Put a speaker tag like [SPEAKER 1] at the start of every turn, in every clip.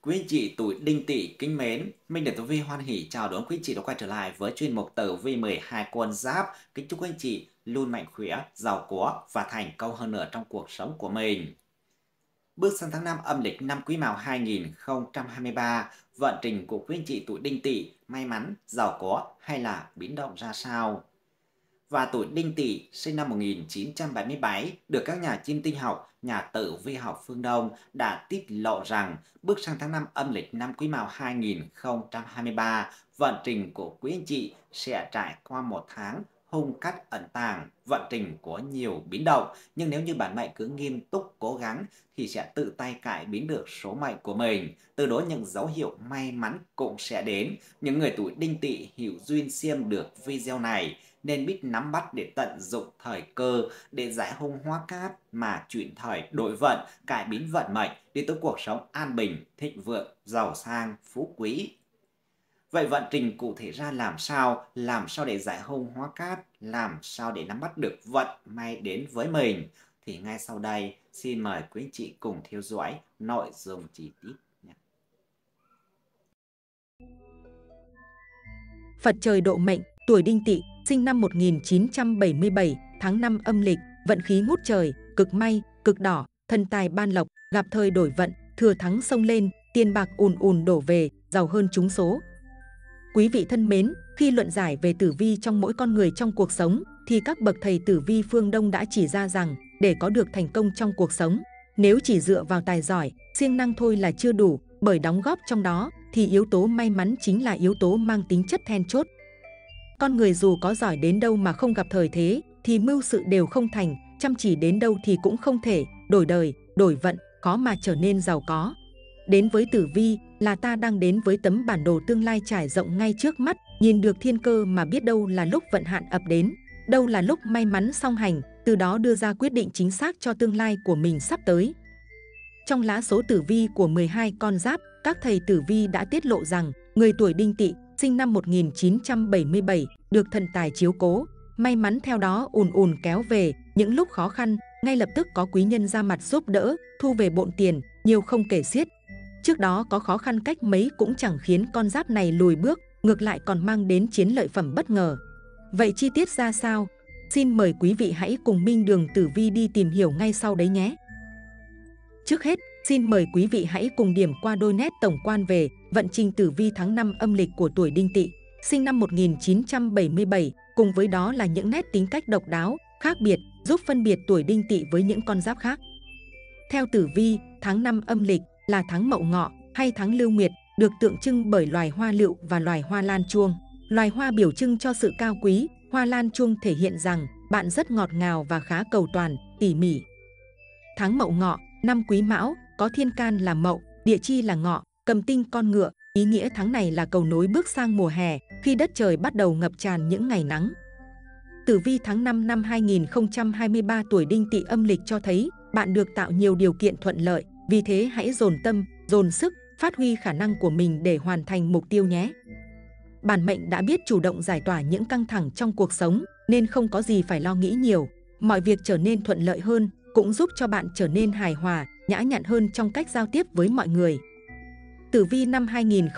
[SPEAKER 1] Quý anh chị tuổi Đinh Tỵ kính mến, Minh Được Tử Vi hoan hỉ chào đón quý anh chị đã quay trở lại với chuyên mục Tử Vi 12 con giáp. Kính chúc quý anh chị luôn mạnh khỏe, giàu có và thành công hơn nữa trong cuộc sống của mình. Bước sang tháng 5 âm lịch năm Quý Mão 2023, vận trình của quý anh chị tuổi Đinh Tỵ may mắn, giàu có hay là biến động ra sao? Và tuổi Đinh Tỵ sinh năm 1977 được các nhà chiêm tinh học, nhà tử vi học phương Đông đã tiết lộ rằng bước sang tháng 5 âm lịch năm Quý Mão 2023, vận trình của quý anh chị sẽ trải qua một tháng hung cát ẩn tàng, vận trình có nhiều biến động, nhưng nếu như bản mệnh cứ nghiêm túc cố gắng thì sẽ tự tay cải biến được số mệnh của mình. Từ đó những dấu hiệu may mắn cũng sẽ đến. Những người tuổi Đinh Tỵ hiểu duyên xem được video này nên biết nắm bắt để tận dụng thời cơ để giải hung hóa cát mà chuyển thời đổi vận, cải biến vận mệnh đi tới cuộc sống an bình, thịnh vượng, giàu sang, phú quý. Vậy vận trình cụ thể ra làm sao để giải hung hóa cát, làm sao để nắm bắt được vận may đến với mình? Thì ngay sau đây, xin mời quý anh chị cùng theo dõi nội dung chi tiết nhé.
[SPEAKER 2] Phật trời độ mệnh, tuổi Đinh Tỵ, sinh năm 1977, tháng 5 âm lịch, vận khí ngút trời, cực may, cực đỏ, thần tài ban lộc, gặp thời đổi vận, thừa thắng xông lên, tiền bạc ùn ùn đổ về, giàu hơn trúng số. Quý vị thân mến, khi luận giải về tử vi trong mỗi con người trong cuộc sống, thì các bậc thầy tử vi phương Đông đã chỉ ra rằng, để có được thành công trong cuộc sống, nếu chỉ dựa vào tài giỏi, siêng năng thôi là chưa đủ, bởi đóng góp trong đó, thì yếu tố may mắn chính là yếu tố mang tính chất then chốt. Con người dù có giỏi đến đâu mà không gặp thời thế, thì mưu sự đều không thành, chăm chỉ đến đâu thì cũng không thể đổi đời, đổi vận, khó mà trở nên giàu có. Đến với tử vi là ta đang đến với tấm bản đồ tương lai trải rộng ngay trước mắt, nhìn được thiên cơ mà biết đâu là lúc vận hạn ập đến, đâu là lúc may mắn song hành, từ đó đưa ra quyết định chính xác cho tương lai của mình sắp tới. Trong lá số tử vi của 12 con giáp, các thầy tử vi đã tiết lộ rằng người tuổi Đinh Tỵ sinh năm 1977 được thần tài chiếu cố, may mắn theo đó ùn ùn kéo về, những lúc khó khăn ngay lập tức có quý nhân ra mặt giúp đỡ, thu về bộn tiền, nhiều không kể xiết. Trước đó có khó khăn cách mấy cũng chẳng khiến con giáp này lùi bước, ngược lại còn mang đến chiến lợi phẩm bất ngờ. Vậy chi tiết ra sao? Xin mời quý vị hãy cùng Minh Đường Tử Vi đi tìm hiểu ngay sau đấy nhé. Trước hết, xin mời quý vị hãy cùng điểm qua đôi nét tổng quan về vận trình tử vi tháng 5 âm lịch của tuổi Đinh Tỵ, sinh năm 1977, cùng với đó là những nét tính cách độc đáo, khác biệt, giúp phân biệt tuổi Đinh Tỵ với những con giáp khác. Theo tử vi, tháng 5 âm lịch là tháng Mậu Ngọ hay tháng Lưu Nguyệt, được tượng trưng bởi loài hoa lựu và loài hoa lan chuông. Loài hoa biểu trưng cho sự cao quý, hoa lan chuông thể hiện rằng bạn rất ngọt ngào và khá cầu toàn, tỉ mỉ. Tháng Mậu Ngọ, năm Quý Mão, có thiên can là Mậu, địa chi là Ngọ, cầm tinh con ngựa, ý nghĩa tháng này là cầu nối bước sang mùa hè, khi đất trời bắt đầu ngập tràn những ngày nắng. Tử vi tháng 5 năm 2023 tuổi Đinh Tỵ âm lịch cho thấy bạn được tạo nhiều điều kiện thuận lợi, vì thế hãy dồn tâm, dồn sức, phát huy khả năng của mình để hoàn thành mục tiêu nhé. Bản mệnh đã biết chủ động giải tỏa những căng thẳng trong cuộc sống, nên không có gì phải lo nghĩ nhiều. Mọi việc trở nên thuận lợi hơn, cũng giúp cho bạn trở nên hài hòa, nhã nhặn hơn trong cách giao tiếp với mọi người. Tử vi năm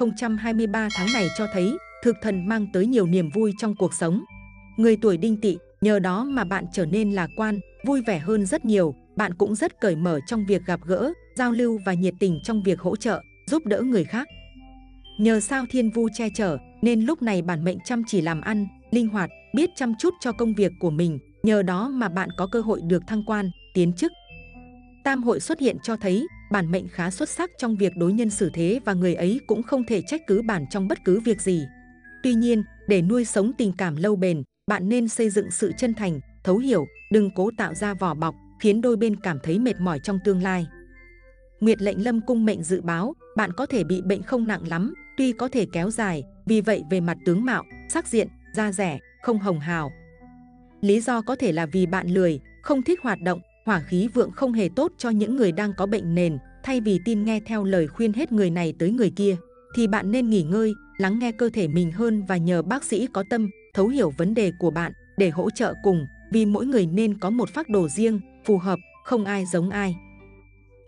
[SPEAKER 2] 2023 tháng này cho thấy thực thần mang tới nhiều niềm vui trong cuộc sống. Người tuổi Đinh Tỵ, nhờ đó mà bạn trở nên lạc quan, vui vẻ hơn rất nhiều. Bạn cũng rất cởi mở trong việc gặp gỡ, giao lưu và nhiệt tình trong việc hỗ trợ, giúp đỡ người khác. Nhờ sao thiên vu che chở, nên lúc này bản mệnh chăm chỉ làm ăn, linh hoạt, biết chăm chút cho công việc của mình. Nhờ đó mà bạn có cơ hội được thăng quan, tiến chức. Tam hội xuất hiện cho thấy bản mệnh khá xuất sắc trong việc đối nhân xử thế và người ấy cũng không thể trách cứ bản trong bất cứ việc gì. Tuy nhiên, để nuôi sống tình cảm lâu bền, bạn nên xây dựng sự chân thành, thấu hiểu, đừng cố tạo ra vỏ bọc, khiến đôi bên cảm thấy mệt mỏi trong tương lai. Nguyệt lệnh lâm cung mệnh dự báo, bạn có thể bị bệnh không nặng lắm, tuy có thể kéo dài, vì vậy về mặt tướng mạo, sắc diện, da dẻ, không hồng hào. Lý do có thể là vì bạn lười, không thích hoạt động, hỏa khí vượng không hề tốt cho những người đang có bệnh nền. Thay vì tin nghe theo lời khuyên hết người này tới người kia, thì bạn nên nghỉ ngơi, lắng nghe cơ thể mình hơn và nhờ bác sĩ có tâm, thấu hiểu vấn đề của bạn để hỗ trợ cùng, vì mỗi người nên có một phác đồ riêng, phù hợp, không ai giống ai.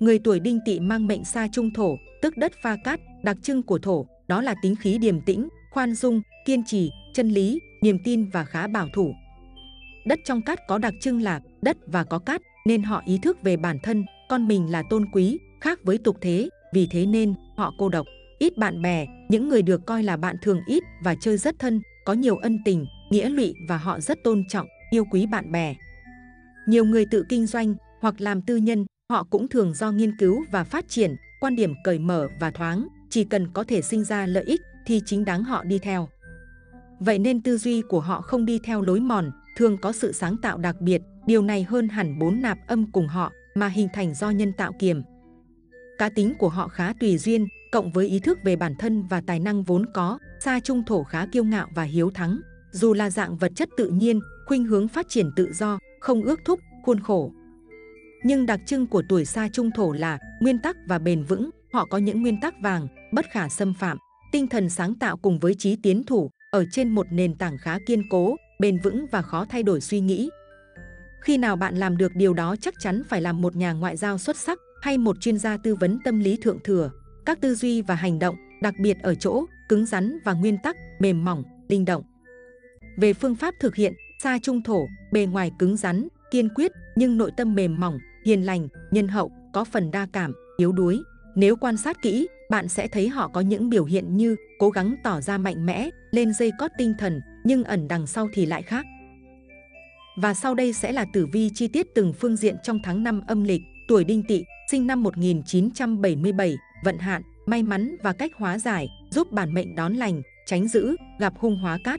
[SPEAKER 2] Người tuổi Đinh Tỵ mang mệnh sa trung thổ, tức đất pha cát. Đặc trưng của thổ đó là tính khí điềm tĩnh, khoan dung, kiên trì, chân lý, niềm tin và khá bảo thủ. Đất trong cát có đặc trưng là đất và có cát, nên họ ý thức về bản thân, con mình là tôn quý, khác với tục thế, vì thế nên họ cô độc, ít bạn bè. Những người được coi là bạn thường ít và chơi rất thân, có nhiều ân tình, nghĩa lụy và họ rất tôn trọng, yêu quý bạn bè. Nhiều người tự kinh doanh hoặc làm tư nhân, họ cũng thường do nghiên cứu và phát triển, quan điểm cởi mở và thoáng, chỉ cần có thể sinh ra lợi ích thì chính đáng họ đi theo. Vậy nên tư duy của họ không đi theo lối mòn, thường có sự sáng tạo đặc biệt, điều này hơn hẳn 4 nạp âm cùng họ mà hình thành do nhân tạo kiềm. Cá tính của họ khá tùy duyên, cộng với ý thức về bản thân và tài năng vốn có, sa trung thổ khá kiêu ngạo và hiếu thắng. Dù là dạng vật chất tự nhiên, khuynh hướng phát triển tự do, không ước thúc, khuôn khổ. Nhưng đặc trưng của tuổi sa trung thổ là nguyên tắc và bền vững, họ có những nguyên tắc vàng, bất khả xâm phạm, tinh thần sáng tạo cùng với chí tiến thủ, ở trên một nền tảng khá kiên cố, bền vững và khó thay đổi suy nghĩ. Khi nào bạn làm được điều đó chắc chắn phải làm một nhà ngoại giao xuất sắc hay một chuyên gia tư vấn tâm lý thượng thừa. Các tư duy và hành động, đặc biệt ở chỗ cứng rắn và nguyên tắc, mềm mỏng, linh động. Về phương pháp thực hiện, sa trung thổ, bề ngoài cứng rắn, kiên quyết, nhưng nội tâm mềm mỏng, hiền lành, nhân hậu, có phần đa cảm, yếu đuối. Nếu quan sát kỹ, bạn sẽ thấy họ có những biểu hiện như cố gắng tỏ ra mạnh mẽ, lên dây cót tinh thần, nhưng ẩn đằng sau thì lại khác. Và sau đây sẽ là tử vi chi tiết từng phương diện trong tháng 5 âm lịch. Tuổi Đinh Tỵ, sinh năm 1977, vận hạn, may mắn và cách hóa giải, giúp bản mệnh đón lành, tránh dữ, gặp hung hóa cát.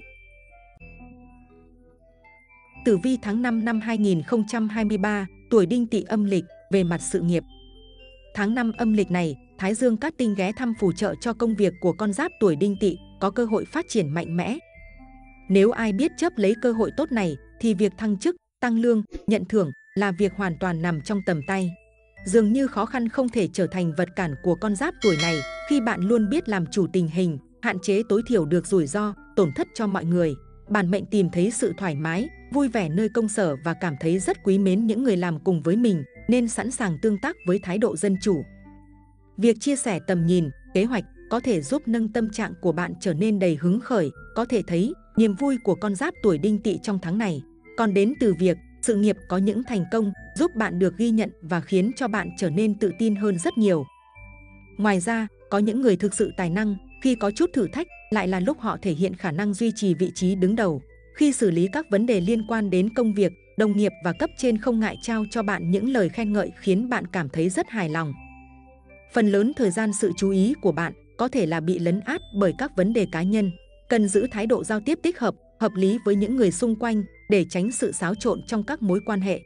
[SPEAKER 2] Tử vi tháng 5 năm 2023, tuổi Đinh Tỵ âm lịch, về mặt sự nghiệp. Tháng 5 âm lịch này, Thái Dương cát tinh ghé thăm phù trợ cho công việc của con giáp tuổi Đinh Tỵ, có cơ hội phát triển mạnh mẽ. Nếu ai biết chấp lấy cơ hội tốt này, thì việc thăng chức, tăng lương, nhận thưởng là việc hoàn toàn nằm trong tầm tay. Dường như khó khăn không thể trở thành vật cản của con giáp tuổi này khi bạn luôn biết làm chủ tình hình, hạn chế tối thiểu được rủi ro, tổn thất cho mọi người. Bản mệnh tìm thấy sự thoải mái, vui vẻ nơi công sở và cảm thấy rất quý mến những người làm cùng với mình, nên sẵn sàng tương tác với thái độ dân chủ. Việc chia sẻ tầm nhìn, kế hoạch có thể giúp nâng tâm trạng của bạn trở nên đầy hứng khởi, có thể thấy niềm vui của con giáp tuổi Đinh Tỵ trong tháng này. Còn đến từ việc sự nghiệp có những thành công, giúp bạn được ghi nhận và khiến cho bạn trở nên tự tin hơn rất nhiều. Ngoài ra, có những người thực sự tài năng, khi có chút thử thách, lại là lúc họ thể hiện khả năng duy trì vị trí đứng đầu. Khi xử lý các vấn đề liên quan đến công việc, đồng nghiệp và cấp trên không ngại trao cho bạn những lời khen ngợi khiến bạn cảm thấy rất hài lòng. Phần lớn thời gian sự chú ý của bạn có thể là bị lấn át bởi các vấn đề cá nhân. Cần giữ thái độ giao tiếp tích hợp, hợp lý với những người xung quanh để tránh sự xáo trộn trong các mối quan hệ.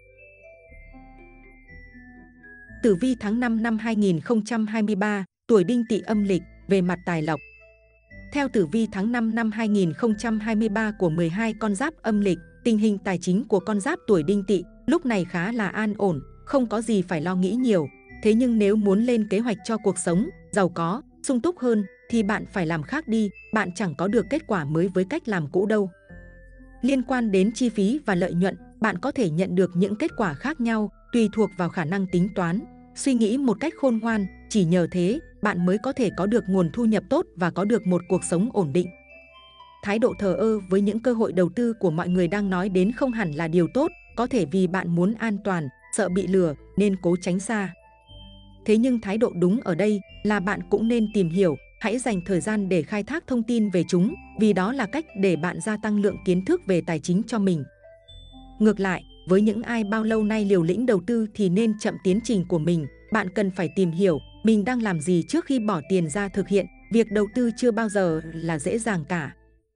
[SPEAKER 2] Tử vi tháng 5 năm 2023, tuổi Đinh Tỵ âm lịch, về mặt tài lộc. Theo tử vi tháng 5 năm 2023 của 12 con giáp âm lịch, tình hình tài chính của con giáp tuổi Đinh Tỵ lúc này khá là an ổn, không có gì phải lo nghĩ nhiều. Thế nhưng nếu muốn lên kế hoạch cho cuộc sống giàu có, sung túc hơn thì bạn phải làm khác đi, bạn chẳng có được kết quả mới với cách làm cũ đâu. Liên quan đến chi phí và lợi nhuận, bạn có thể nhận được những kết quả khác nhau, tùy thuộc vào khả năng tính toán, suy nghĩ một cách khôn ngoan, chỉ nhờ thế, bạn mới có thể có được nguồn thu nhập tốt và có được một cuộc sống ổn định. Thái độ thờ ơ với những cơ hội đầu tư của mọi người đang nói đến không hẳn là điều tốt, có thể vì bạn muốn an toàn, sợ bị lừa nên cố tránh xa. Thế nhưng thái độ đúng ở đây là bạn cũng nên tìm hiểu, hãy dành thời gian để khai thác thông tin về chúng, vì đó là cách để bạn gia tăng lượng kiến thức về tài chính cho mình. Ngược lại, với những ai bao lâu nay liều lĩnh đầu tư thì nên chậm tiến trình của mình, bạn cần phải tìm hiểu mình đang làm gì trước khi bỏ tiền ra thực hiện, việc đầu tư chưa bao giờ là dễ dàng cả.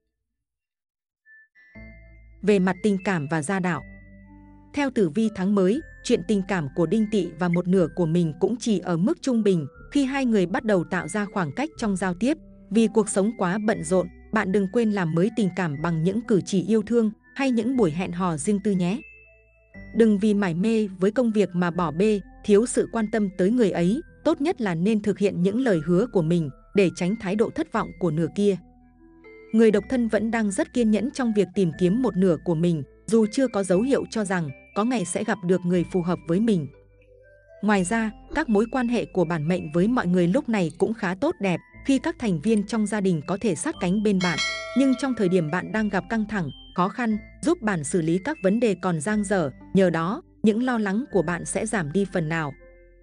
[SPEAKER 2] Về mặt tình cảm và gia đạo. Theo tử vi tháng mới, chuyện tình cảm của Đinh Tỵ và một nửa của mình cũng chỉ ở mức trung bình khi hai người bắt đầu tạo ra khoảng cách trong giao tiếp. Vì cuộc sống quá bận rộn, bạn đừng quên làm mới tình cảm bằng những cử chỉ yêu thương hay những buổi hẹn hò riêng tư nhé. Đừng vì mải mê với công việc mà bỏ bê, thiếu sự quan tâm tới người ấy, tốt nhất là nên thực hiện những lời hứa của mình để tránh thái độ thất vọng của nửa kia. Người độc thân vẫn đang rất kiên nhẫn trong việc tìm kiếm một nửa của mình, dù chưa có dấu hiệu cho rằng có ngày sẽ gặp được người phù hợp với mình. Ngoài ra, các mối quan hệ của bản mệnh với mọi người lúc này cũng khá tốt đẹp khi các thành viên trong gia đình có thể sát cánh bên bạn. Nhưng trong thời điểm bạn đang gặp căng thẳng, khó khăn, giúp bạn xử lý các vấn đề còn dang dở, nhờ đó, những lo lắng của bạn sẽ giảm đi phần nào.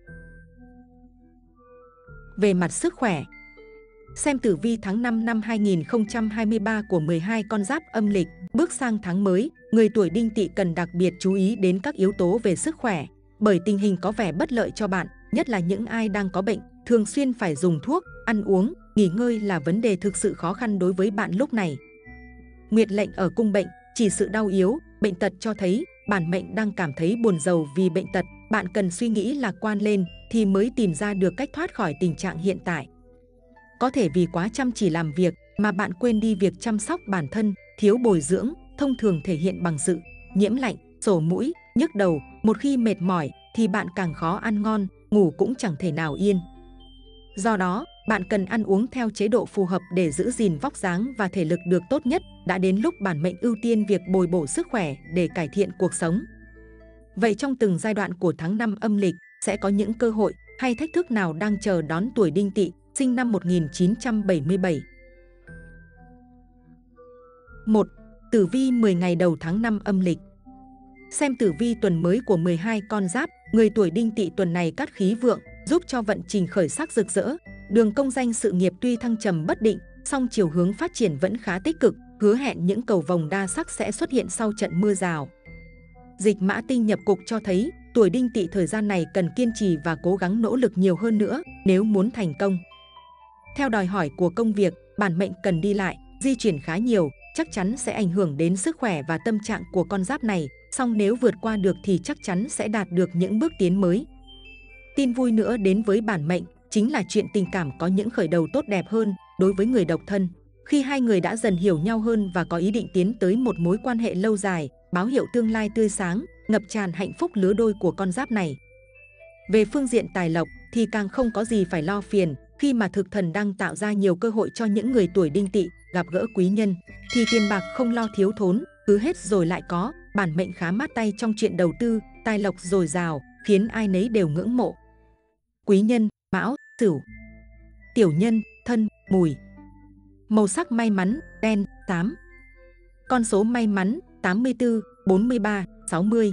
[SPEAKER 2] Về mặt sức khỏe, xem tử vi tháng 5 năm 2023 của 12 con giáp âm lịch, bước sang tháng mới, người tuổi Đinh Tỵ cần đặc biệt chú ý đến các yếu tố về sức khỏe, bởi tình hình có vẻ bất lợi cho bạn, nhất là những ai đang có bệnh, thường xuyên phải dùng thuốc, ăn uống, nghỉ ngơi là vấn đề thực sự khó khăn đối với bạn lúc này. Nguyệt lệnh ở cung bệnh, chỉ sự đau yếu, bệnh tật cho thấy bản mệnh đang cảm thấy buồn rầu vì bệnh tật, bạn cần suy nghĩ lạc quan lên thì mới tìm ra được cách thoát khỏi tình trạng hiện tại. Có thể vì quá chăm chỉ làm việc mà bạn quên đi việc chăm sóc bản thân, thiếu bồi dưỡng, thông thường thể hiện bằng sự nhiễm lạnh, sổ mũi, nhức đầu. Một khi mệt mỏi thì bạn càng khó ăn ngon, ngủ cũng chẳng thể nào yên. Do đó, bạn cần ăn uống theo chế độ phù hợp để giữ gìn vóc dáng và thể lực được tốt nhất. Đã đến lúc bản mệnh ưu tiên việc bồi bổ sức khỏe để cải thiện cuộc sống. Vậy trong từng giai đoạn của tháng 5 âm lịch, sẽ có những cơ hội hay thách thức nào đang chờ đón tuổi Đinh Tỵ, sinh năm 1977? 1. Tử vi 10 ngày đầu tháng 5 âm lịch. Xem tử vi tuần mới của 12 con giáp, người tuổi Đinh Tỵ tuần này cát khí vượng, giúp cho vận trình khởi sắc rực rỡ. Đường công danh sự nghiệp tuy thăng trầm bất định, song chiều hướng phát triển vẫn khá tích cực, hứa hẹn những cầu vồng đa sắc sẽ xuất hiện sau trận mưa rào. Dịch mã tinh nhập cục cho thấy tuổi Đinh Tỵ thời gian này cần kiên trì và cố gắng nỗ lực nhiều hơn nữa nếu muốn thành công. Theo đòi hỏi của công việc, bản mệnh cần đi lại, di chuyển khá nhiều, chắc chắn sẽ ảnh hưởng đến sức khỏe và tâm trạng của con giáp này, song nếu vượt qua được thì chắc chắn sẽ đạt được những bước tiến mới. Tin vui nữa đến với bản mệnh, chính là chuyện tình cảm có những khởi đầu tốt đẹp hơn đối với người độc thân. Khi hai người đã dần hiểu nhau hơn và có ý định tiến tới một mối quan hệ lâu dài, báo hiệu tương lai tươi sáng, ngập tràn hạnh phúc lứa đôi của con giáp này. Về phương diện tài lộc thì càng không có gì phải lo phiền, khi mà thực thần đang tạo ra nhiều cơ hội cho những người tuổi Đinh Tỵ gặp gỡ quý nhân, thì tiền bạc không lo thiếu thốn, cứ hết rồi lại có. Bản mệnh khá mát tay trong chuyện đầu tư, tài lộc dồi dào, khiến ai nấy đều ngưỡng mộ. Quý nhân, Mão, Sửu. Tiểu nhân, Thân, Mùi. Màu sắc may mắn, đen, xám. Con số may mắn, 84, 43, 60.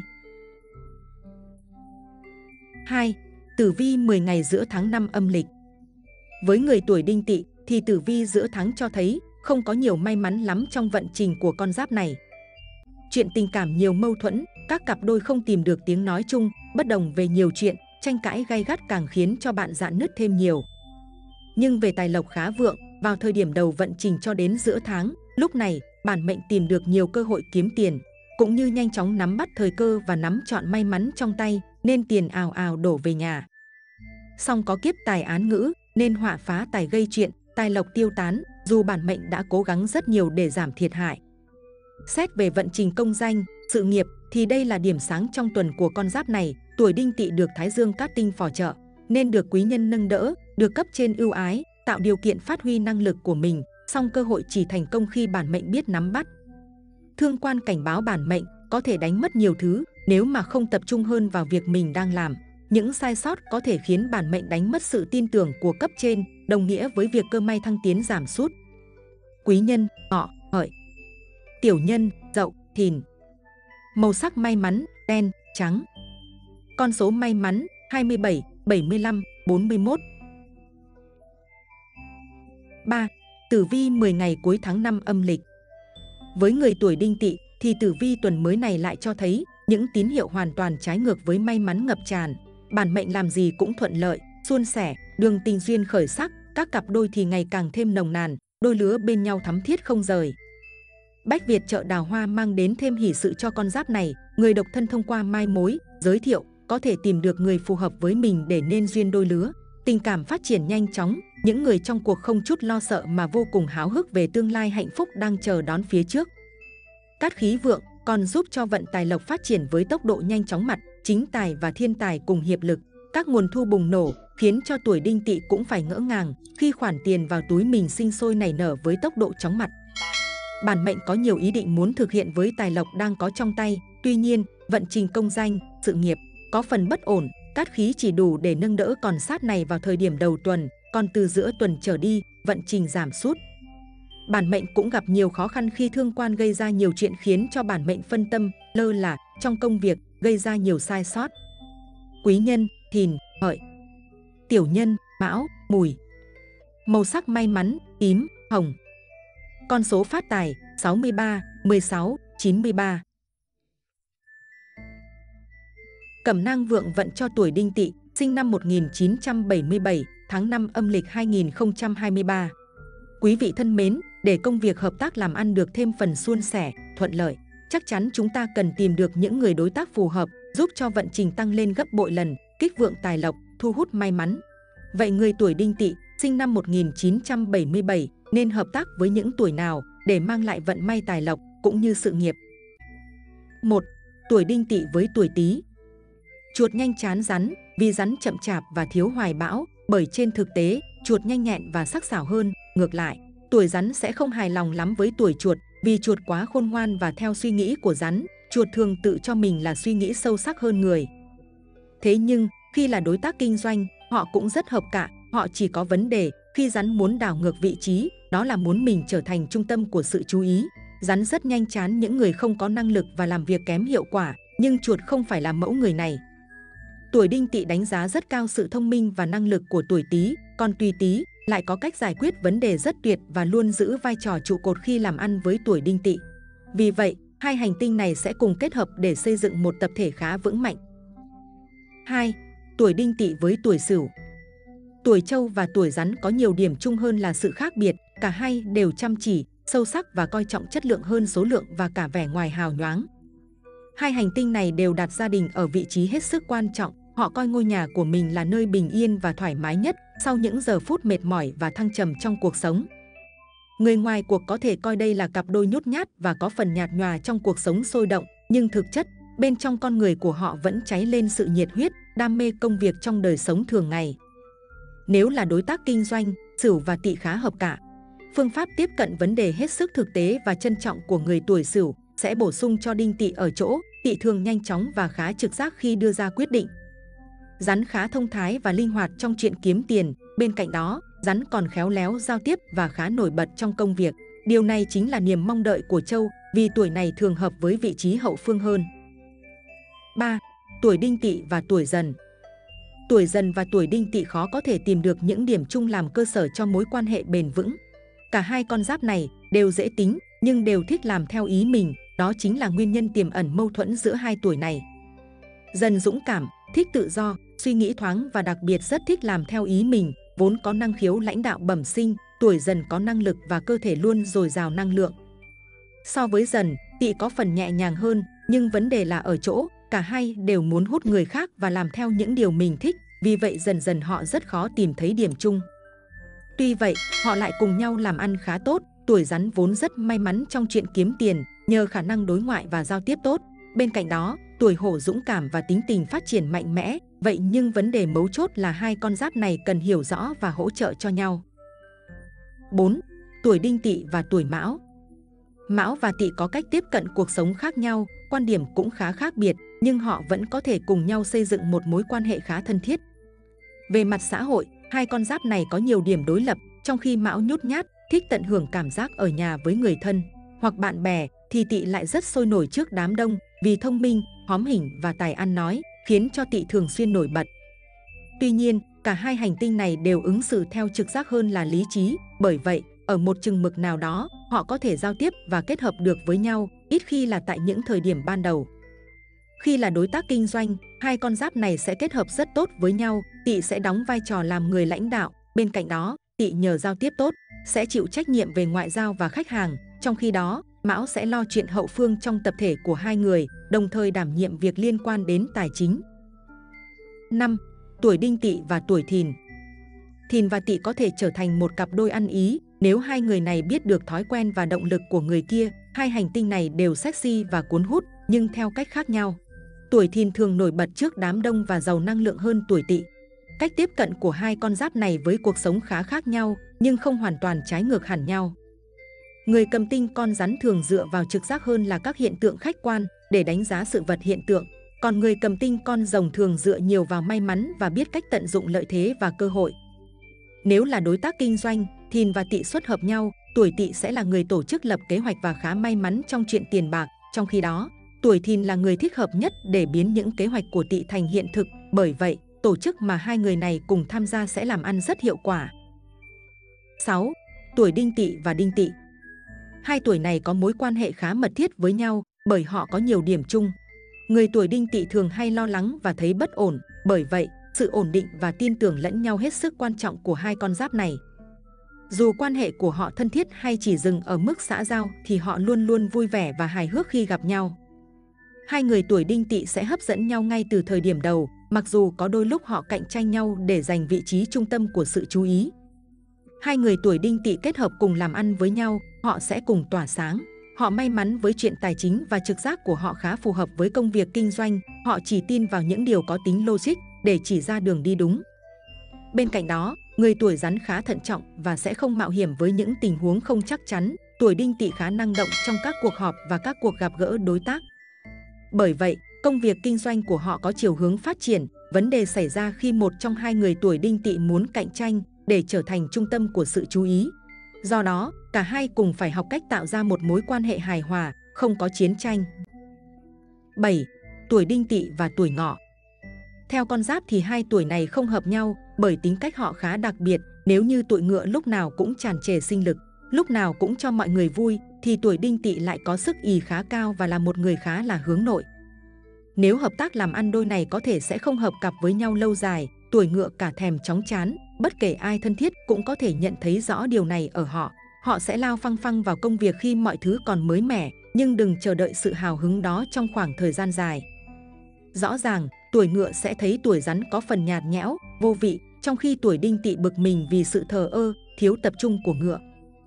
[SPEAKER 2] 2. Tử vi 10 ngày giữa tháng 5 âm lịch. Với người tuổi Đinh Tỵ thì tử vi giữa tháng cho thấy không có nhiều may mắn lắm trong vận trình của con giáp này. Chuyện tình cảm nhiều mâu thuẫn, các cặp đôi không tìm được tiếng nói chung, bất đồng về nhiều chuyện, tranh cãi gay gắt càng khiến cho bạn rạn nứt thêm nhiều. Nhưng về tài lộc khá vượng, vào thời điểm đầu vận trình cho đến giữa tháng, lúc này bản mệnh tìm được nhiều cơ hội kiếm tiền, cũng như nhanh chóng nắm bắt thời cơ và nắm trọn may mắn trong tay, nên tiền ào ào đổ về nhà. Song có kiếp tài án ngữ, nên họa phá tài gây chuyện, tài lộc tiêu tán, dù bản mệnh đã cố gắng rất nhiều để giảm thiệt hại. Xét về vận trình công danh, sự nghiệp thì đây là điểm sáng trong tuần của con giáp này. Tuổi Đinh Tỵ được Thái Dương cát tinh phò trợ, nên được quý nhân nâng đỡ, được cấp trên ưu ái, tạo điều kiện phát huy năng lực của mình. Song cơ hội chỉ thành công khi bản mệnh biết nắm bắt. Thương quan cảnh báo bản mệnh có thể đánh mất nhiều thứ nếu mà không tập trung hơn vào việc mình đang làm. Những sai sót có thể khiến bản mệnh đánh mất sự tin tưởng của cấp trên, đồng nghĩa với việc cơ may thăng tiến giảm sút. Quý nhân, Ngọ, Hợi. Tiểu nhân, Dậu, Thìn. Màu sắc may mắn, đen, trắng. Con số may mắn, 27, 75, 41. 3. Tử vi 10 ngày cuối tháng 5 âm lịch. Với người tuổi Đinh Tỵ thì tử vi tuần mới này lại cho thấy những tín hiệu hoàn toàn trái ngược với may mắn ngập tràn. Bản mệnh làm gì cũng thuận lợi, suôn sẻ, đường tình duyên khởi sắc, các cặp đôi thì ngày càng thêm nồng nàn, đôi lứa bên nhau thắm thiết không rời. Bách Việt chợ đào hoa mang đến thêm hỷ sự cho con giáp này. Người độc thân thông qua mai mối, giới thiệu có thể tìm được người phù hợp với mình để nên duyên đôi lứa. Tình cảm phát triển nhanh chóng, những người trong cuộc không chút lo sợ mà vô cùng háo hức về tương lai hạnh phúc đang chờ đón phía trước. Cát khí vượng còn giúp cho vận tài lộc phát triển với tốc độ nhanh chóng mặt, chính tài và thiên tài cùng hiệp lực. Các nguồn thu bùng nổ khiến cho tuổi Đinh Tỵ cũng phải ngỡ ngàng khi khoản tiền vào túi mình sinh sôi nảy nở với tốc độ chóng mặt. Bản mệnh có nhiều ý định muốn thực hiện với tài lộc đang có trong tay, tuy nhiên vận trình công danh, sự nghiệp có phần bất ổn, cát khí chỉ đủ để nâng đỡ con sát này vào thời điểm đầu tuần, còn từ giữa tuần trở đi, vận trình giảm sút. Bản mệnh cũng gặp nhiều khó khăn khi thương quan gây ra nhiều chuyện khiến cho bản mệnh phân tâm, lơ là trong công việc, gây ra nhiều sai sót. Quý nhân, Thìn, Hợi. Tiểu nhân, Mão, Mùi. Màu sắc may mắn, tím, hồng. Con số phát tài, 63, 16, 93. Cẩm nang vượng vận cho tuổi Đinh Tỵ, sinh năm 1977, tháng 5 âm lịch 2023. Quý vị thân mến, để công việc hợp tác làm ăn được thêm phần suôn sẻ, thuận lợi, chắc chắn chúng ta cần tìm được những người đối tác phù hợp, giúp cho vận trình tăng lên gấp bội lần, kích vượng tài lộc, thu hút may mắn. Vậy người tuổi Đinh Tỵ, sinh năm 1977, nên hợp tác với những tuổi nào để mang lại vận may tài lộc cũng như sự nghiệp? 1. Tuổi Đinh Tỵ với tuổi Tý. Chuột nhanh chán rắn, vì rắn chậm chạp và thiếu hoài bão, bởi trên thực tế, chuột nhanh nhẹn và sắc sảo hơn. Ngược lại, tuổi rắn sẽ không hài lòng lắm với tuổi chuột, vì chuột quá khôn ngoan và theo suy nghĩ của rắn, chuột thường tự cho mình là suy nghĩ sâu sắc hơn người. Thế nhưng, khi là đối tác kinh doanh, họ cũng rất hợp cạ, họ chỉ có vấn đề khi rắn muốn đảo ngược vị trí, đó là muốn mình trở thành trung tâm của sự chú ý. Rắn rất nhanh chán những người không có năng lực và làm việc kém hiệu quả, nhưng chuột không phải là mẫu người này. Tuổi Đinh Tỵ đánh giá rất cao sự thông minh và năng lực của tuổi Tý, còn tuổi Tý lại có cách giải quyết vấn đề rất tuyệt và luôn giữ vai trò trụ cột khi làm ăn với tuổi Đinh Tỵ. Vì vậy, hai hành tinh này sẽ cùng kết hợp để xây dựng một tập thể khá vững mạnh. 2. Tuổi Đinh Tỵ với tuổi Sửu. Tuổi Trâu và tuổi Rắn có nhiều điểm chung hơn là sự khác biệt, cả hai đều chăm chỉ, sâu sắc và coi trọng chất lượng hơn số lượng và cả vẻ ngoài hào nhoáng. Hai hành tinh này đều đặt gia đình ở vị trí hết sức quan trọng, họ coi ngôi nhà của mình là nơi bình yên và thoải mái nhất sau những giờ phút mệt mỏi và thăng trầm trong cuộc sống. Người ngoài cuộc có thể coi đây là cặp đôi nhút nhát và có phần nhạt nhòa trong cuộc sống sôi động, nhưng thực chất, bên trong con người của họ vẫn cháy lên sự nhiệt huyết, đam mê công việc trong đời sống thường ngày. Nếu là đối tác kinh doanh, Sửu và Tỵ khá hợp cạ. Phương pháp tiếp cận vấn đề hết sức thực tế và trân trọng của người tuổi Sửu sẽ bổ sung cho Đinh Tỵ ở chỗ, Tỵ thường nhanh chóng và khá trực giác khi đưa ra quyết định. Rắn khá thông thái và linh hoạt trong chuyện kiếm tiền, bên cạnh đó, rắn còn khéo léo giao tiếp và khá nổi bật trong công việc. Điều này chính là niềm mong đợi của Trâu, vì tuổi này thường hợp với vị trí hậu phương hơn. 3. Tuổi Đinh Tỵ và tuổi Dần. Tuổi Dần và tuổi Đinh Tỵ khó có thể tìm được những điểm chung làm cơ sở cho mối quan hệ bền vững. Cả hai con giáp này đều dễ tính, nhưng đều thích làm theo ý mình, đó chính là nguyên nhân tiềm ẩn mâu thuẫn giữa hai tuổi này. Dần dũng cảm, thích tự do, suy nghĩ thoáng và đặc biệt rất thích làm theo ý mình, vốn có năng khiếu lãnh đạo bẩm sinh, tuổi Dần có năng lực và cơ thể luôn dồi dào năng lượng. So với Dần, Tỵ có phần nhẹ nhàng hơn, nhưng vấn đề là ở chỗ, cả hai đều muốn hút người khác và làm theo những điều mình thích, vì vậy dần dần họ rất khó tìm thấy điểm chung. Tuy vậy, họ lại cùng nhau làm ăn khá tốt, tuổi Rắn vốn rất may mắn trong chuyện kiếm tiền, nhờ khả năng đối ngoại và giao tiếp tốt. Bên cạnh đó, tuổi Hổ dũng cảm và tính tình phát triển mạnh mẽ, vậy nhưng vấn đề mấu chốt là hai con giáp này cần hiểu rõ và hỗ trợ cho nhau. 4. Tuổi Đinh Tỵ và tuổi Mão. Mão và Tỵ có cách tiếp cận cuộc sống khác nhau, quan điểm cũng khá khác biệt, nhưng họ vẫn có thể cùng nhau xây dựng một mối quan hệ khá thân thiết. Về mặt xã hội, hai con giáp này có nhiều điểm đối lập, trong khi Mão nhút nhát, thích tận hưởng cảm giác ở nhà với người thân hoặc bạn bè, thì Tỵ lại rất sôi nổi trước đám đông, vì thông minh, hóm hỉnh và tài ăn nói, khiến cho Tỵ thường xuyên nổi bật. Tuy nhiên, cả hai hành tinh này đều ứng xử theo trực giác hơn là lý trí, bởi vậy, ở một chừng mực nào đó, họ có thể giao tiếp và kết hợp được với nhau, ít khi là tại những thời điểm ban đầu. Khi là đối tác kinh doanh, hai con giáp này sẽ kết hợp rất tốt với nhau, Tỵ sẽ đóng vai trò làm người lãnh đạo, bên cạnh đó, Tỵ nhờ giao tiếp tốt, sẽ chịu trách nhiệm về ngoại giao và khách hàng, trong khi đó, Mão sẽ lo chuyện hậu phương trong tập thể của hai người, đồng thời đảm nhiệm việc liên quan đến tài chính. 5. Tuổi Đinh Tỵ và tuổi Thìn. Thìn và Tỵ có thể trở thành một cặp đôi ăn ý, nếu hai người này biết được thói quen và động lực của người kia. Hai hành tinh này đều sexy và cuốn hút, nhưng theo cách khác nhau. Tuổi Thìn thường nổi bật trước đám đông và giàu năng lượng hơn tuổi Tỵ. Cách tiếp cận của hai con giáp này với cuộc sống khá khác nhau, nhưng không hoàn toàn trái ngược hẳn nhau. Người cầm tinh con rắn thường dựa vào trực giác hơn là các hiện tượng khách quan để đánh giá sự vật hiện tượng, Còn người cầm tinh con rồng thường dựa nhiều vào may mắn và biết cách tận dụng lợi thế và cơ hội. Nếu là đối tác kinh doanh, Thìn và Tỵ xuất hợp nhau, tuổi Tỵ sẽ là người tổ chức lập kế hoạch và khá may mắn trong chuyện tiền bạc. Trong khi đó, tuổi Thìn là người thích hợp nhất để biến những kế hoạch của Tỵ thành hiện thực. Bởi vậy, tổ chức mà hai người này cùng tham gia sẽ làm ăn rất hiệu quả. 6. Tuổi Đinh Tỵ và Đinh Tỵ. Hai tuổi này có mối quan hệ khá mật thiết với nhau bởi họ có nhiều điểm chung. Người tuổi Đinh Tỵ thường hay lo lắng và thấy bất ổn, bởi vậy, sự ổn định và tin tưởng lẫn nhau hết sức quan trọng của hai con giáp này. Dù quan hệ của họ thân thiết hay chỉ dừng ở mức xã giao thì họ luôn luôn vui vẻ và hài hước khi gặp nhau. Hai người tuổi Đinh Tỵ sẽ hấp dẫn nhau ngay từ thời điểm đầu, mặc dù có đôi lúc họ cạnh tranh nhau để giành vị trí trung tâm của sự chú ý. Hai người tuổi Đinh Tỵ kết hợp cùng làm ăn với nhau, họ sẽ cùng tỏa sáng. Họ may mắn với chuyện tài chính và trực giác của họ khá phù hợp với công việc kinh doanh. Họ chỉ tin vào những điều có tính logic để chỉ ra đường đi đúng. Bên cạnh đó, người tuổi Rắn khá thận trọng và sẽ không mạo hiểm với những tình huống không chắc chắn. Tuổi Đinh Tỵ khá năng động trong các cuộc họp và các cuộc gặp gỡ đối tác. Bởi vậy, công việc kinh doanh của họ có chiều hướng phát triển. Vấn đề xảy ra khi một trong hai người tuổi Đinh Tỵ muốn cạnh tranh để trở thành trung tâm của sự chú ý. Do đó, cả hai cùng phải học cách tạo ra một mối quan hệ hài hòa, không có chiến tranh. 7. Tuổi Đinh Tỵ và tuổi Ngọ. Theo con giáp thì hai tuổi này không hợp nhau bởi tính cách họ khá đặc biệt. Nếu như tuổi Ngựa lúc nào cũng tràn trề sinh lực, lúc nào cũng cho mọi người vui, thì tuổi Đinh Tỵ lại có sức ì khá cao và là một người khá là hướng nội. Nếu hợp tác làm ăn, đôi này có thể sẽ không hợp cặp với nhau lâu dài. Tuổi Ngựa cả thèm chóng chán, bất kể ai thân thiết cũng có thể nhận thấy rõ điều này ở họ. Họ sẽ lao phăng phăng vào công việc khi mọi thứ còn mới mẻ, nhưng đừng chờ đợi sự hào hứng đó trong khoảng thời gian dài. Rõ ràng, tuổi Ngựa sẽ thấy tuổi Rắn có phần nhạt nhẽo, vô vị, trong khi tuổi Đinh Tỵ bực mình vì sự thờ ơ, thiếu tập trung của Ngựa.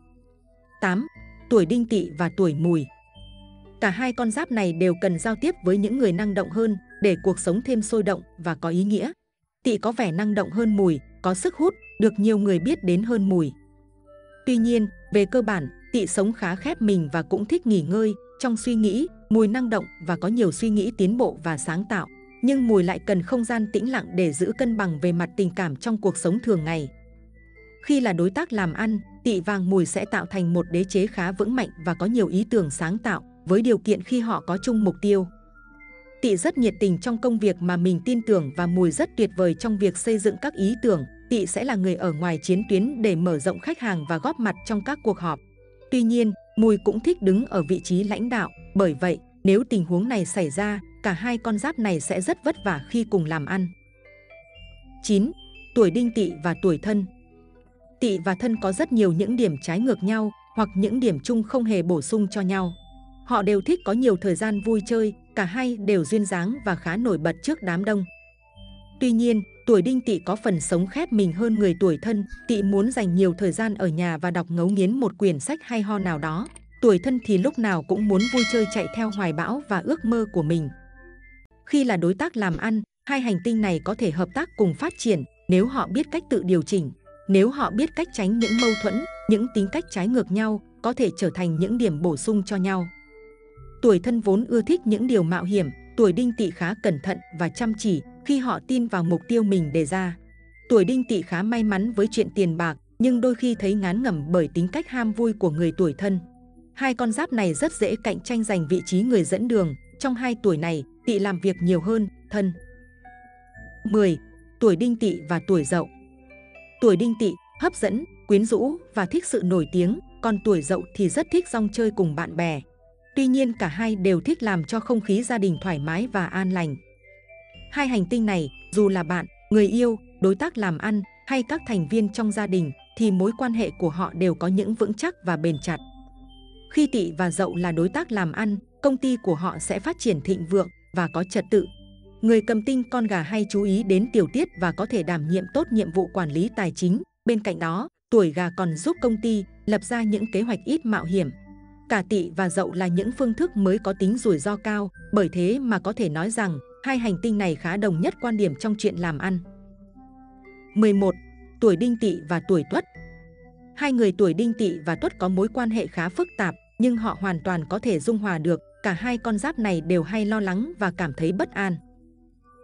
[SPEAKER 2] 8. Tuổi Đinh Tỵ và tuổi Mùi. Cả hai con giáp này đều cần giao tiếp với những người năng động hơn để cuộc sống thêm sôi động và có ý nghĩa. Tỵ có vẻ năng động hơn Mùi, có sức hút, được nhiều người biết đến hơn Mùi. Tuy nhiên, về cơ bản, Tỵ sống khá khép mình và cũng thích nghỉ ngơi. Trong suy nghĩ, Mùi năng động và có nhiều suy nghĩ tiến bộ và sáng tạo. Nhưng Mùi lại cần không gian tĩnh lặng để giữ cân bằng về mặt tình cảm trong cuộc sống thường ngày. Khi là đối tác làm ăn, Tỵ và Mùi sẽ tạo thành một đế chế khá vững mạnh và có nhiều ý tưởng sáng tạo, với điều kiện khi họ có chung mục tiêu. Tỵ rất nhiệt tình trong công việc mà mình tin tưởng và Mùi rất tuyệt vời trong việc xây dựng các ý tưởng. Tỵ sẽ là người ở ngoài chiến tuyến để mở rộng khách hàng và góp mặt trong các cuộc họp. Tuy nhiên, Mùi cũng thích đứng ở vị trí lãnh đạo, bởi vậy, nếu tình huống này xảy ra, cả hai con giáp này sẽ rất vất vả khi cùng làm ăn. 9. Tuổi Đinh Tỵ và tuổi Thân. Tỵ và Thân có rất nhiều những điểm trái ngược nhau hoặc những điểm chung không hề bổ sung cho nhau. Họ đều thích có nhiều thời gian vui chơi, cả hai đều duyên dáng và khá nổi bật trước đám đông. Tuy nhiên, tuổi Đinh Tỵ có phần sống khép mình hơn người tuổi Thân. Tỵ muốn dành nhiều thời gian ở nhà và đọc ngấu nghiến một quyển sách hay ho nào đó. Tuổi Thân thì lúc nào cũng muốn vui chơi, chạy theo hoài bão và ước mơ của mình. Khi là đối tác làm ăn, hai hành tinh này có thể hợp tác cùng phát triển nếu họ biết cách tự điều chỉnh. Nếu họ biết cách tránh những mâu thuẫn, những tính cách trái ngược nhau có thể trở thành những điểm bổ sung cho nhau. Tuổi Thân vốn ưa thích những điều mạo hiểm, tuổi Đinh Tỵ khá cẩn thận và chăm chỉ khi họ tin vào mục tiêu mình đề ra. Tuổi Đinh Tỵ khá may mắn với chuyện tiền bạc, nhưng đôi khi thấy ngán ngẩm bởi tính cách ham vui của người tuổi Thân. Hai con giáp này rất dễ cạnh tranh giành vị trí người dẫn đường. Trong hai tuổi này, Tỵ làm việc nhiều hơn Thân. 10. Tuổi Đinh Tỵ và tuổi Dậu. Tuổi Đinh Tỵ hấp dẫn, quyến rũ và thích sự nổi tiếng, còn tuổi Dậu thì rất thích rong chơi cùng bạn bè. Tuy nhiên cả hai đều thích làm cho không khí gia đình thoải mái và an lành. Hai hành tinh này, dù là bạn, người yêu, đối tác làm ăn hay các thành viên trong gia đình, thì mối quan hệ của họ đều có những vững chắc và bền chặt. Khi Tỵ và Dậu là đối tác làm ăn, công ty của họ sẽ phát triển thịnh vượng và có trật tự. Người cầm tinh con gà hay chú ý đến tiểu tiết và có thể đảm nhiệm tốt nhiệm vụ quản lý tài chính. Bên cạnh đó, tuổi Gà còn giúp công ty lập ra những kế hoạch ít mạo hiểm. Cả Tỵ và Dậu là những phương thức mới có tính rủi ro cao, bởi thế mà có thể nói rằng hai hành tinh này khá đồng nhất quan điểm trong chuyện làm ăn. 11. Tuổi Đinh Tỵ và tuổi Tuất. Hai người tuổi Đinh Tỵ và Tuất có mối quan hệ khá phức tạp, nhưng họ hoàn toàn có thể dung hòa được. Cả hai con giáp này đều hay lo lắng và cảm thấy bất an.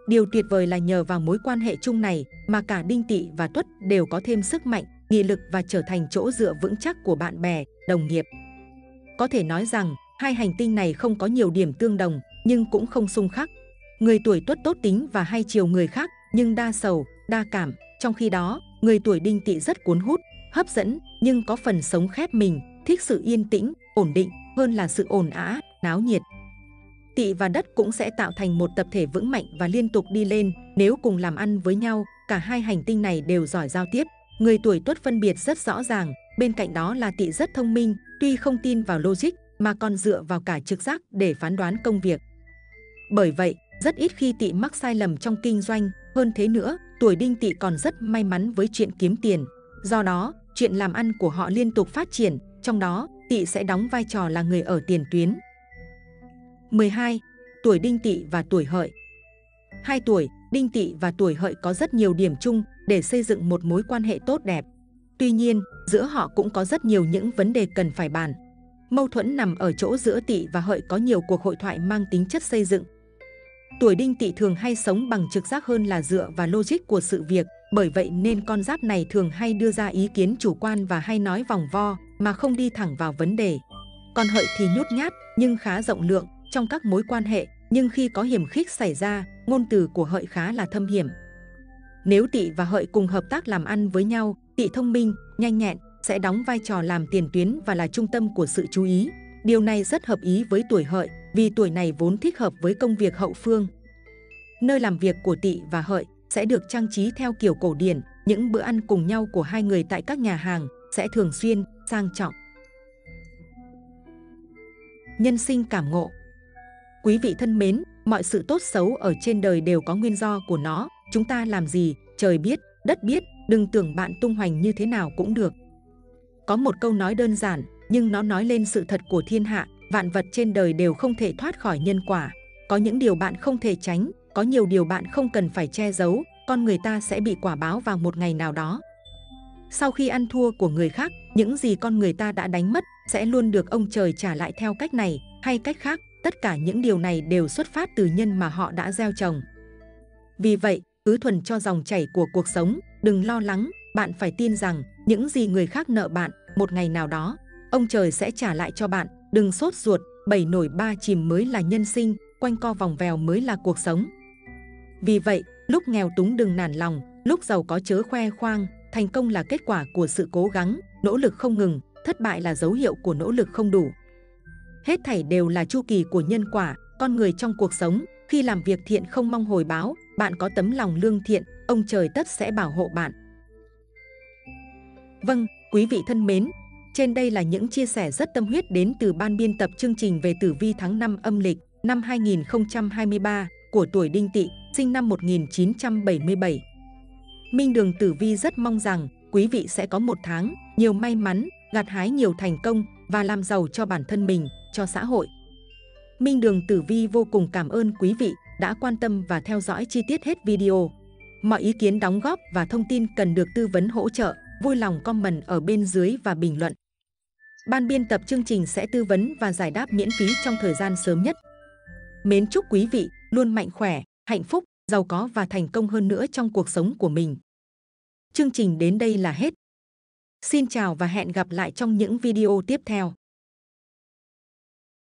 [SPEAKER 2] Điều tuyệt vời là nhờ vào mối quan hệ chung này mà cả Đinh Tỵ và Tuất đều có thêm sức mạnh, nghị lực và trở thành chỗ dựa vững chắc của bạn bè, đồng nghiệp. Có thể nói rằng, hai hành tinh này không có nhiều điểm tương đồng, nhưng cũng không xung khắc. Người tuổi Tuất tốt tính và hay chiều người khác, nhưng đa sầu, đa cảm. Trong khi đó, người tuổi Đinh Tỵ rất cuốn hút, hấp dẫn, nhưng có phần sống khép mình, thích sự yên tĩnh, ổn định hơn là sự ồn ào, náo nhiệt. Tỵ và Đất cũng sẽ tạo thành một tập thể vững mạnh và liên tục đi lên. Nếu cùng làm ăn với nhau, cả hai hành tinh này đều giỏi giao tiếp. Người tuổi Tuất phân biệt rất rõ ràng, bên cạnh đó là Tỵ rất thông minh, tuy không tin vào logic mà còn dựa vào cả trực giác để phán đoán công việc. Bởi vậy, rất ít khi Tỵ mắc sai lầm trong kinh doanh. Hơn thế nữa, tuổi Đinh Tỵ còn rất may mắn với chuyện kiếm tiền. Do đó, chuyện làm ăn của họ liên tục phát triển, trong đó Tỵ sẽ đóng vai trò là người ở tiền tuyến. 12. Tuổi Đinh Tỵ và tuổi Hợi. Hai tuổi Đinh Tỵ và tuổi Hợi có rất nhiều điểm chung để xây dựng một mối quan hệ tốt đẹp. Tuy nhiên, giữa họ cũng có rất nhiều những vấn đề cần phải bàn. Mâu thuẫn nằm ở chỗ giữa Tỵ và Hợi có nhiều cuộc hội thoại mang tính chất xây dựng. Tuổi Đinh Tỵ thường hay sống bằng trực giác hơn là dựa vào logic của sự việc, bởi vậy nên con giáp này thường hay đưa ra ý kiến chủ quan và hay nói vòng vo mà không đi thẳng vào vấn đề. Còn Hợi thì nhút nhát nhưng khá rộng lượng trong các mối quan hệ, nhưng khi có hiểm khích xảy ra, ngôn từ của Hợi khá là thâm hiểm. Nếu Tỵ và Hợi cùng hợp tác làm ăn với nhau, Tỵ thông minh, nhanh nhẹn, sẽ đóng vai trò làm tiền tuyến và là trung tâm của sự chú ý. Điều này rất hợp ý với tuổi Hợi, vì tuổi này vốn thích hợp với công việc hậu phương. Nơi làm việc của Tỵ và Hợi sẽ được trang trí theo kiểu cổ điển, những bữa ăn cùng nhau của hai người tại các nhà hàng sẽ thường xuyên, sang trọng. Nhân sinh cảm ngộ. Quý vị thân mến, mọi sự tốt xấu ở trên đời đều có nguyên do của nó. Chúng ta làm gì, trời biết, đất biết, đừng tưởng bạn tung hoành như thế nào cũng được. Có một câu nói đơn giản, nhưng nó nói lên sự thật của thiên hạ, vạn vật trên đời đều không thể thoát khỏi nhân quả. Có những điều bạn không thể tránh, có nhiều điều bạn không cần phải che giấu, con người ta sẽ bị quả báo vào một ngày nào đó. Sau khi ăn thua của người khác, những gì con người ta đã đánh mất sẽ luôn được ông trời trả lại theo cách này hay cách khác. Tất cả những điều này đều xuất phát từ nhân mà họ đã gieo trồng. Vì vậy, cứ thuần cho dòng chảy của cuộc sống, đừng lo lắng, bạn phải tin rằng những gì người khác nợ bạn, một ngày nào đó, ông trời sẽ trả lại cho bạn. Đừng sốt ruột, bảy nổi ba chìm mới là nhân sinh, quanh co vòng vèo mới là cuộc sống. Vì vậy, lúc nghèo túng đừng nản lòng, lúc giàu có chớ khoe khoang, thành công là kết quả của sự cố gắng, nỗ lực không ngừng, thất bại là dấu hiệu của nỗ lực không đủ. Hết thảy đều là chu kỳ của nhân quả, con người trong cuộc sống, khi làm việc thiện không mong hồi báo, bạn có tấm lòng lương thiện, ông trời tất sẽ bảo hộ bạn. Vâng, quý vị thân mến, trên đây là những chia sẻ rất tâm huyết đến từ ban biên tập chương trình về tử vi tháng 5 âm lịch năm 2023 của tuổi Đinh Tỵ, sinh năm 1977. Minh Đường Tử Vi rất mong rằng quý vị sẽ có một tháng nhiều may mắn, gặt hái nhiều thành công và làm giàu cho bản thân mình, cho xã hội. Minh Đường Tử Vi vô cùng cảm ơn quý vị đã quan tâm và theo dõi chi tiết hết video. Mọi ý kiến đóng góp và thông tin cần được tư vấn hỗ trợ, vui lòng comment ở bên dưới và bình luận. Ban biên tập chương trình sẽ tư vấn và giải đáp miễn phí trong thời gian sớm nhất. Mến chúc quý vị luôn mạnh khỏe, hạnh phúc, giàu có và thành công hơn nữa trong cuộc sống của mình. Chương trình đến đây là hết. Xin chào và hẹn gặp lại trong những video tiếp theo.